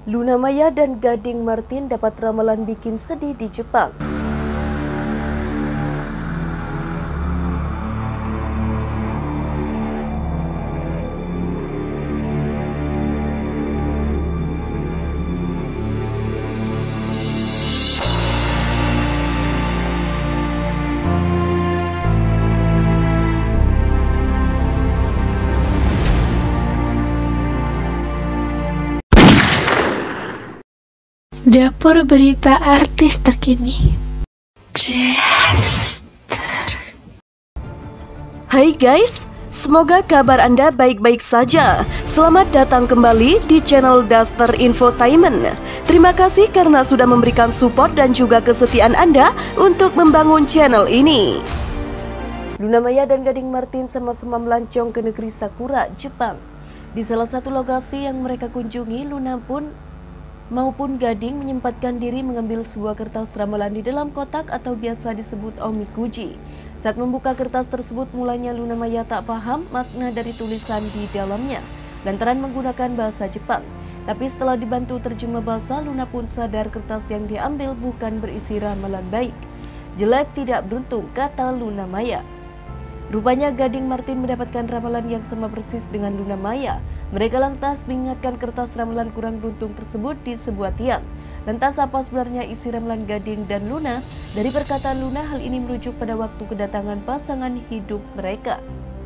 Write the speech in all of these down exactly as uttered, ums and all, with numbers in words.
Luna Maya dan Gading Martin dapat ramalan bikin sedih di Jepang. Dapur berita artis terkini. Chester. Hai guys, semoga kabar Anda baik-baik saja. Selamat datang kembali di channel Duster Infotainment. Terima kasih karena sudah memberikan support dan juga kesetiaan Anda untuk membangun channel ini. Luna Maya dan Gading Martin sama-sama melancong ke negeri Sakura, Jepang. Di salah satu lokasi yang mereka kunjungi, Luna pun maupun Gading menyempatkan diri mengambil sebuah kertas ramalan di dalam kotak atau biasa disebut omikuji. Saat membuka kertas tersebut, mulanya Luna Maya tak paham makna dari tulisan di dalamnya lantaran menggunakan bahasa Jepang. Tapi setelah dibantu terjemah bahasa, Luna pun sadar kertas yang diambil bukan berisi ramalan baik. Jelek tidak beruntung, kata Luna Maya. Rupanya Gading Martin mendapatkan ramalan yang sama persis dengan Luna Maya. Mereka lantas mengingatkan kertas ramalan kurang beruntung tersebut di sebuah tiang. Lantas apa sebenarnya isi ramalan Gading dan Luna? Dari perkataan Luna, hal ini merujuk pada waktu kedatangan pasangan hidup mereka.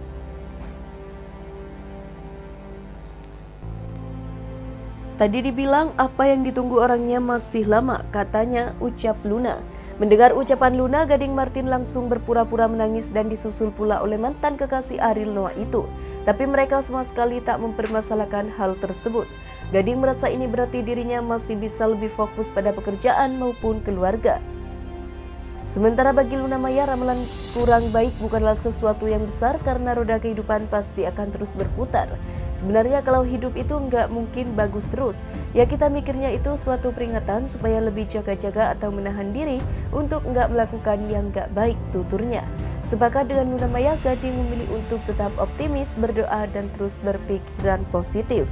Tadi dibilang apa yang ditunggu orangnya masih lama, katanya, ucap Luna. Mendengar ucapan Luna, Gading Martin langsung berpura-pura menangis dan disusul pula oleh mantan kekasih Ariel Noah itu. Tapi mereka sama sekali tak mempermasalahkan hal tersebut. Gading merasa ini berarti dirinya masih bisa lebih fokus pada pekerjaan maupun keluarga. Sementara bagi Luna Maya, ramalan kurang baik bukanlah sesuatu yang besar karena roda kehidupan pasti akan terus berputar. Sebenarnya kalau hidup itu nggak mungkin bagus terus, ya kita mikirnya itu suatu peringatan supaya lebih jaga-jaga atau menahan diri untuk nggak melakukan yang nggak baik, tuturnya. Sepakat dengan Luna Maya, Gading memilih untuk tetap optimis, berdoa, dan terus berpikiran positif.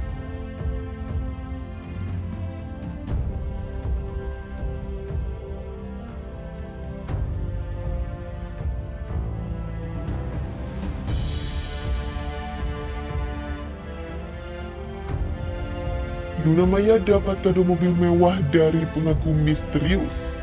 Luna Maya dapat kado mobil mewah dari pengagum misterius.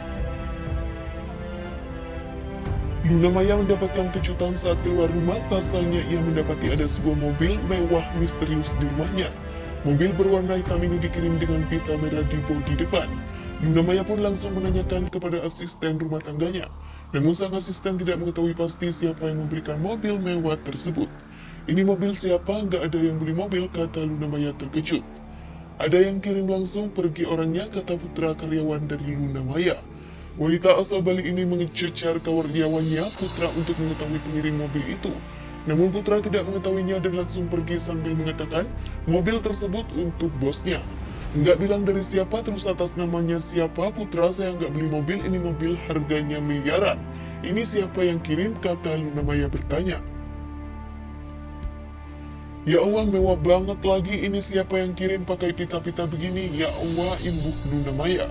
Luna Maya mendapatkan kejutan saat keluar rumah, pasalnya ia mendapati ada sebuah mobil mewah misterius di rumahnya. Mobil berwarna hitam ini dikirim dengan pita merah di bodi depan. Luna Maya pun langsung menanyakan kepada asisten rumah tangganya. Namun sang asisten tidak mengetahui pasti siapa yang memberikan mobil mewah tersebut. Ini mobil siapa? Nggak ada yang beli mobil, kata Luna Maya terkejut. Ada yang kirim langsung, pergi orangnya, kata putra karyawan dari Luna Maya. Wanita asal Bali ini mengecer karyawannya Putra untuk mengetahui pengirim mobil itu. Namun Putra tidak mengetahuinya dan langsung pergi sambil mengatakan mobil tersebut untuk bosnya. Nggak bilang dari siapa, terus atas namanya siapa, Putra saya nggak beli mobil, ini mobil harganya miliaran. Ini siapa yang kirim, kata Luna Maya bertanya. Ya Allah, mewah banget lagi, ini siapa yang kirim pakai pita-pita begini, ya Allah, imbuk Luna Maya.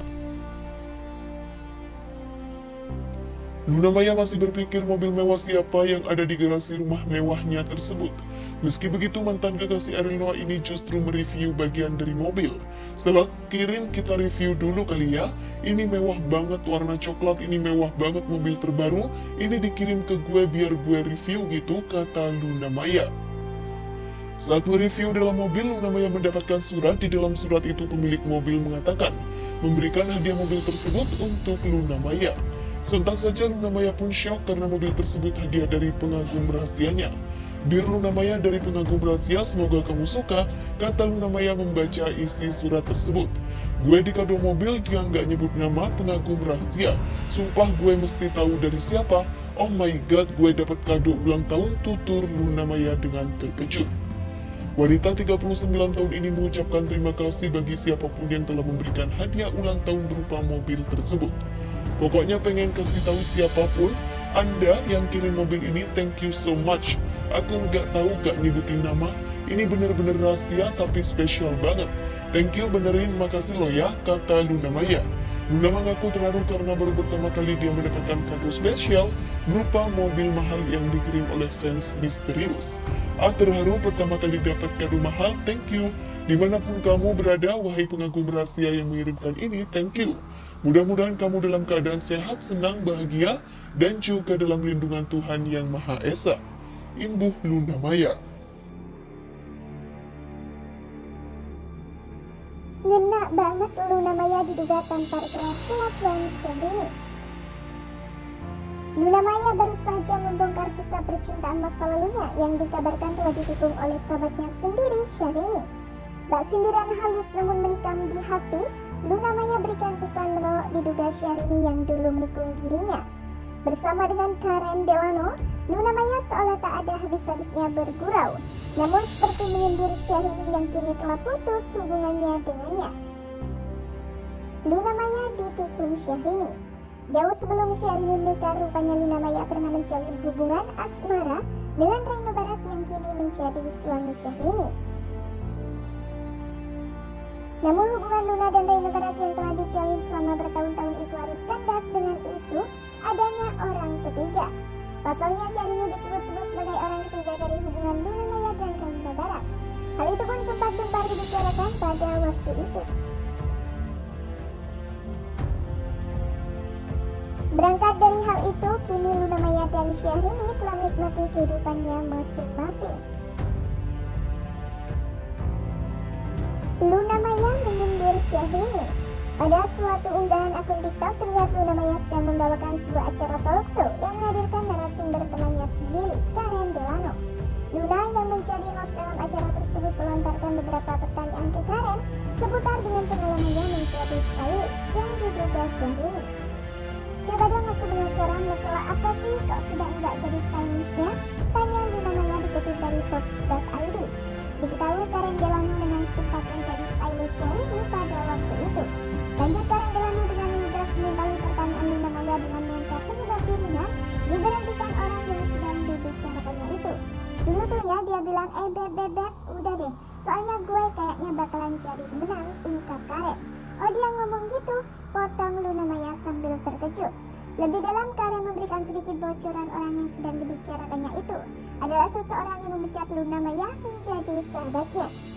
Luna Maya masih berpikir mobil mewah siapa yang ada di garasi rumah mewahnya tersebut. Meski begitu, mantan kekasih Ariel Noah ini justru mereview bagian dari mobil. Setelah kirim, kita review dulu kali ya. Ini mewah banget, warna coklat, ini mewah banget, mobil terbaru. Ini dikirim ke gue biar gue review gitu, kata Luna Maya. Saat mereview dalam mobil, Luna Maya mendapatkan surat. Di dalam surat itu pemilik mobil mengatakan memberikan hadiah mobil tersebut untuk Luna Maya. Sontak saja Luna Maya pun syok karena mobil tersebut hadiah dari pengagum rahasianya. Dear Luna Maya dari pengagum rahasia, semoga kamu suka, kata Luna Maya membaca isi surat tersebut. Gue dikado mobil, dia nggak nyebut nama, pengagum rahasia. Sumpah gue mesti tahu dari siapa. Oh my god, gue dapat kado ulang tahun, tutur Luna Maya dengan terkejut. Wanita tiga puluh sembilan tahun ini mengucapkan terima kasih bagi siapapun yang telah memberikan hadiah ulang tahun berupa mobil tersebut. Pokoknya pengen kasih tahu siapapun, Anda yang kirim mobil ini, thank you so much. Aku nggak tahu, nggak nyebutin nama, ini bener-bener rahasia tapi spesial banget. Thank you benerin, makasih lo ya, kata Luna Maya. Luna mengaku terharu karena baru pertama kali dia mendapatkan kado spesial berupa mobil mahal yang dikirim oleh fans misterius. Ah, terharu pertama kali dapat kado mahal, thank you. Dimanapun kamu berada, wahai pengagum rahasia yang mengirimkan ini, thank you. Mudah-mudahan kamu dalam keadaan sehat, senang, bahagia, dan juga dalam lindungan Tuhan Yang Maha Esa. Imbuh Luna Maya. Ngena banget Luna Maya diduga tampar keras kelakuan Syahrini. Luna Maya baru saja membongkar kisah percintaan masa lalunya yang dikabarkan telah ditikung oleh sahabatnya sendiri, Syahrini. Bak sindiran halus namun menikam di hati, Luna Maya berikan pesan menolak diduga Syahrini yang dulu menikung dirinya. Bersama dengan Karen Delano, Luna Maya seolah tak ada habis-habisnya bergurau, namun seperti menyindir Syahrini yang kini telah putus hubungannya dengannya. Luna Maya ditikung Syahrini. Jauh sebelum Syahrini menikah, rupanya Luna Maya pernah menjalin hubungan asmara dengan Reno Barat yang kini menjadi suami Syahrini. Namun hubungan Luna dan Reno Barat yang telah dijalin selama bertahun-tahun itu harus kandas dengan isu adanya orang ketiga. Pasalnya Syahrini disebut-sebut sebagai orang ketiga dari hubungan Luna Maya dan Reno Barat. Hal itu pun sempat gembar dibicarakan pada waktu itu. Berangkat dari hal itu, kini Luna Maya dan Syahrini telah menikmati kehidupannya masing-masing. Luna Maya menyindir Syahrini. Pada suatu unggahan akun TikTok terlihat Luna Maya sedang membawakan sebuah acara talkshow yang menghadirkan narasumber temannya sendiri, Karen Delano. Luna yang menjadi host dalam acara tersebut melontarkan beberapa pertanyaan ke Karen seputar dengan pengalamannya menjadi stylist yang diduga Syahrini. Coba dong, aku penasaran masalah apa sih kok sudah enggak jadi stylistnya? Tanya Luna Maya dikutip dari Fox dot I D. Diketahui Karen Delano memang sempat menjadi stylist Syahrini pada waktu itu. Lanjut Karen Delano dengan lugas menimpali pertanyaan Luna Maya dengan mengungkap penyebab dirinya diberhentikan orang yang sedang dibicarakannya itu. Dulu tuh ya dia bilang, eh beb beb beb, udah deh, soalnya gue kayaknya bakalan jadi pemenang, ungkap Karen. Oh dia ngomong gitu, potong Luna Maya sambil terkejut. Lebih dalam, Karen memberikan sedikit bocoran orang yang sedang dibicarakannya itu adalah seseorang yang memecat Luna Maya menjadi sahabatnya.